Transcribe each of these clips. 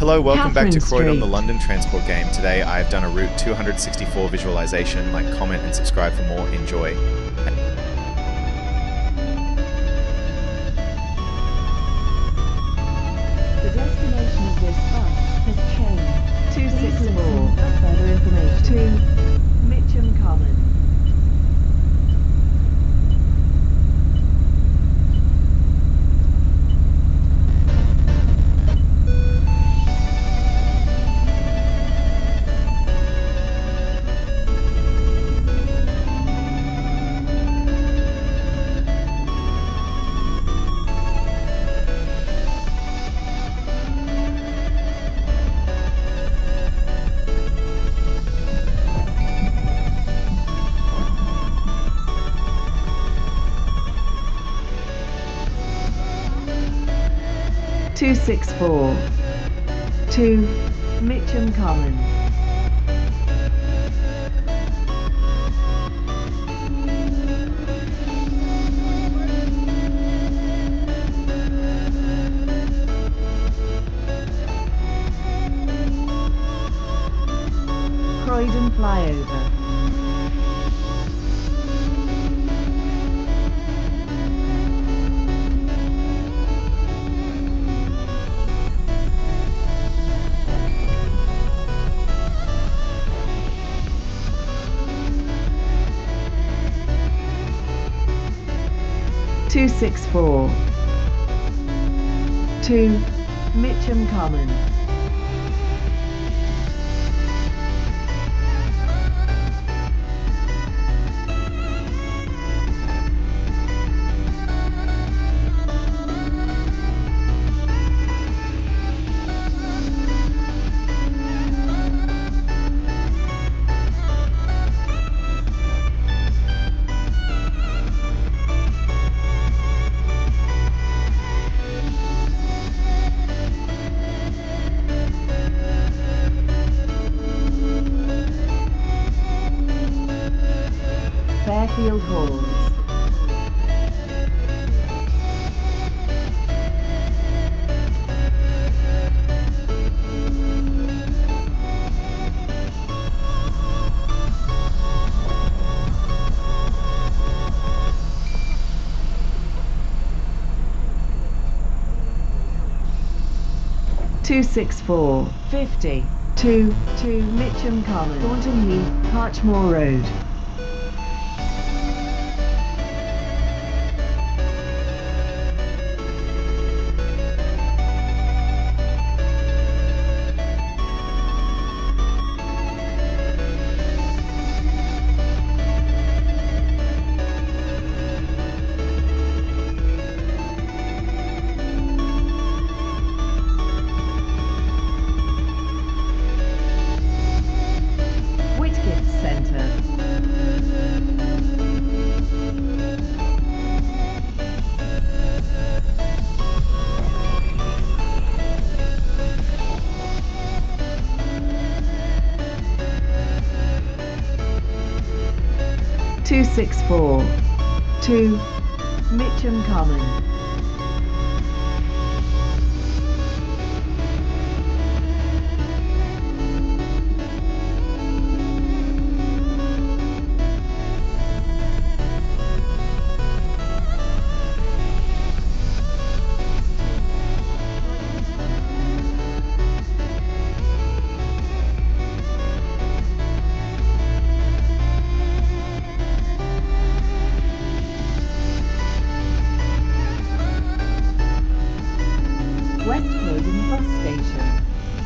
Hello, welcome back to Catherine Croydon, the Street. London Transport game. Today I've done a Route 264 visualization. Like, comment and subscribe for more. Enjoy. The destination of this bus has changed. 264 for further information. To Mitcham Common. Two 64 to Mitcham Common. Croydon flyover. Two 64 to Mitcham Common. Fairfield Halls. Two 64 50 to Mitcham Common. Thornton Heath, Parchmore Road. Whitgift Centre. Two 64 to Mitcham Common. West Croydon Bus Station.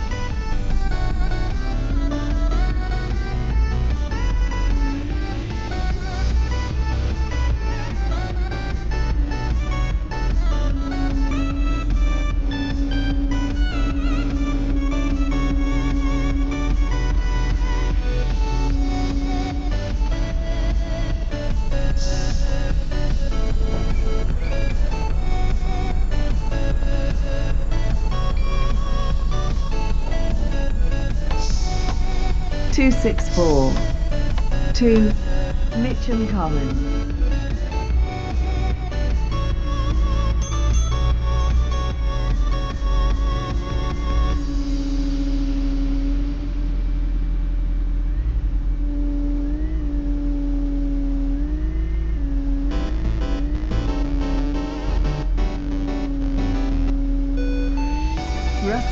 Two 64 to Mitcham Common.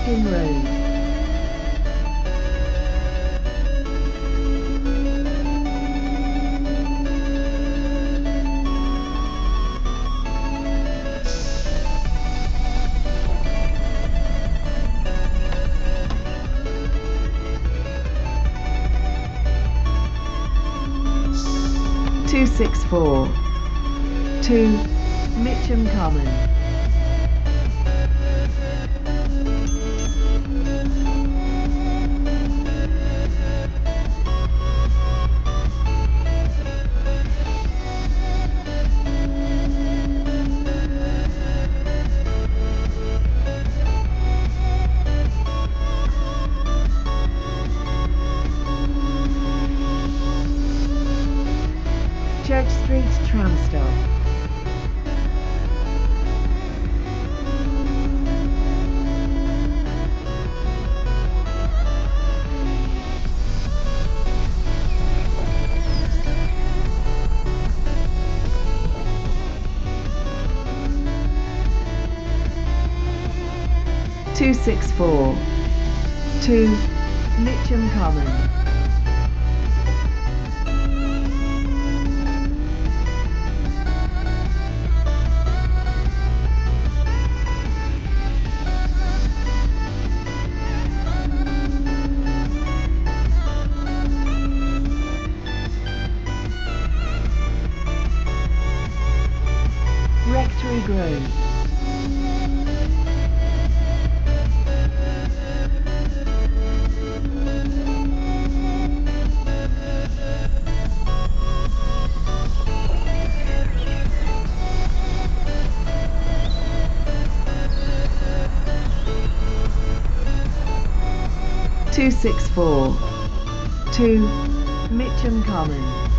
Erskine Road. Two 264 to Mitcham Common. Church Street tram stop. Two 264 to Mitcham Common. Rectory Grove. Two 264 to Mitcham Common.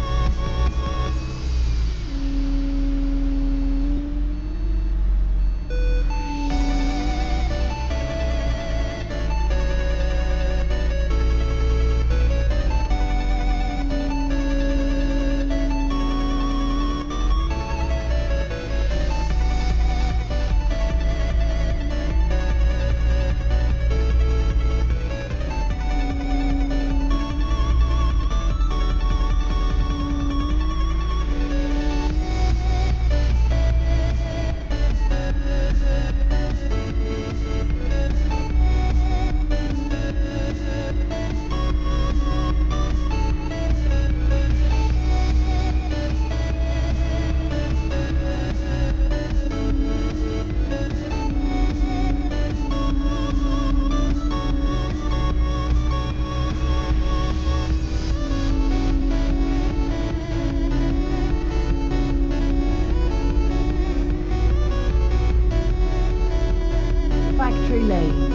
Factory Lane.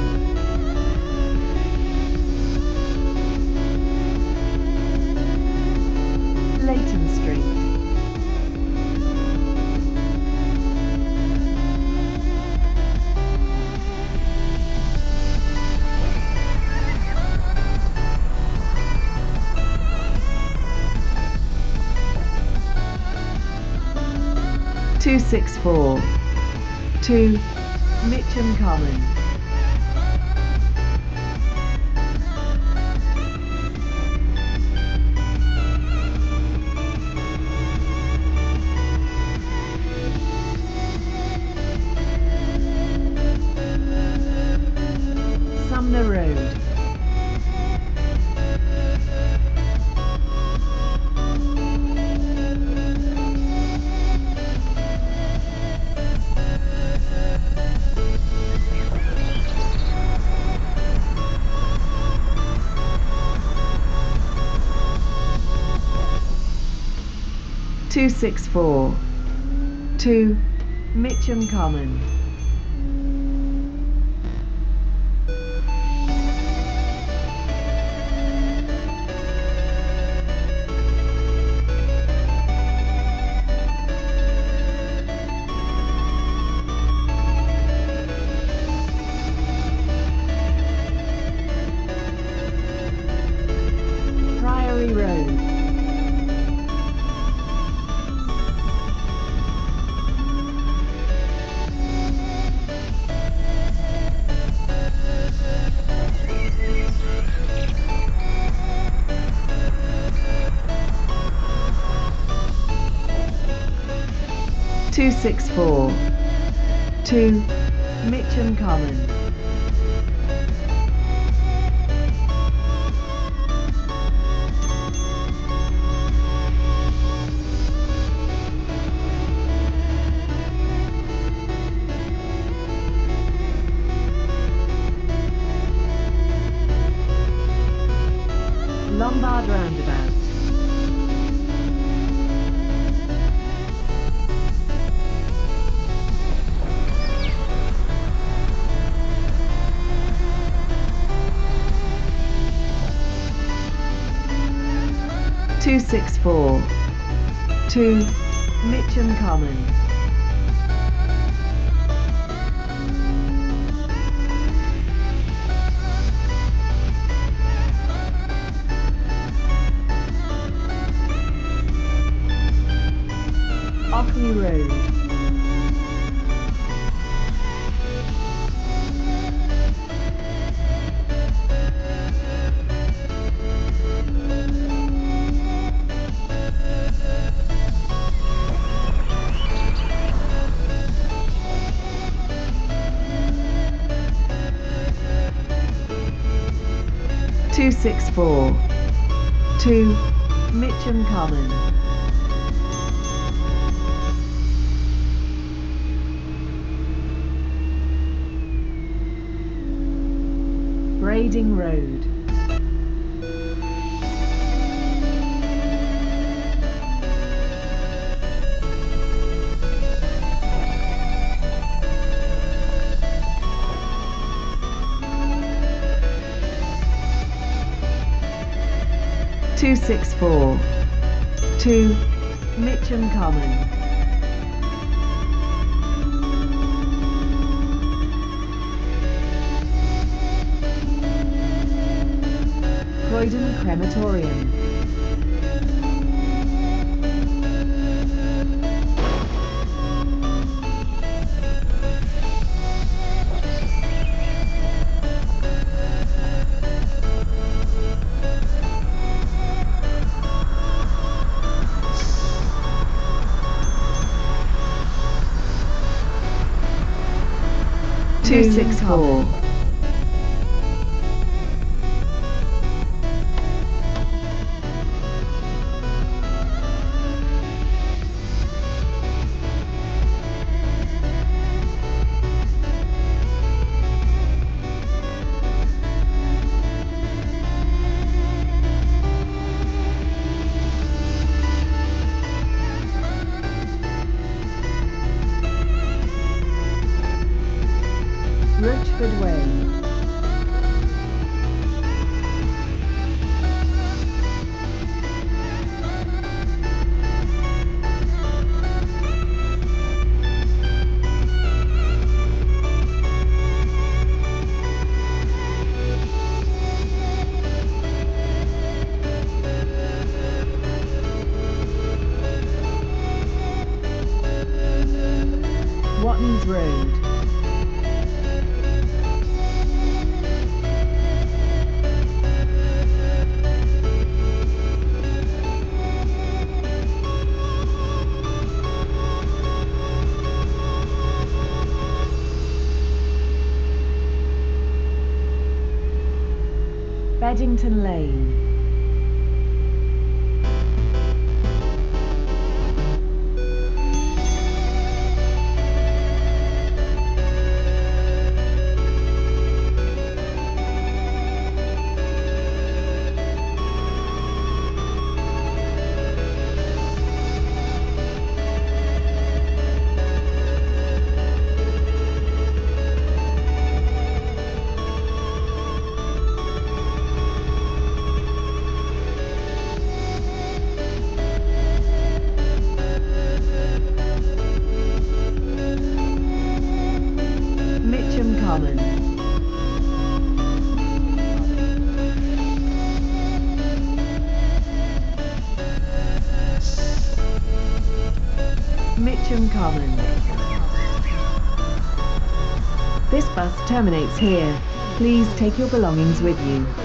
Leighton Street. Two 264 to Mitcham Common. Sumner Road. Two 264 to Mitcham Common. Priory Road. 264 to Mitcham Common. Lombard Roundabout. Two 264 to Mitcham Common. Ockley Road. Two 264 to Mitcham Common. Brading Road. Two 264 to Mitcham Common. Croydon Crematorium. Two 264 Rochford Way. Wattens Road. Beddington Lane. Mitcham Common. Mitcham Common. This bus terminates here. Please take your belongings with you.